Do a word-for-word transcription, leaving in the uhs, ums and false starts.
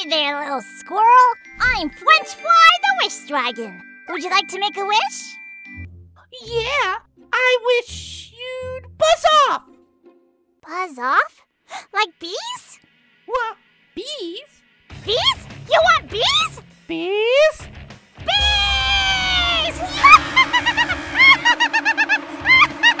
there, little squirrel. I'm French Fly the Wish Dragon. Would you like to make a wish? Yeah, I wish you'd buzz off. Buzz off? Like bees? What? Bees? Bees? You want bees?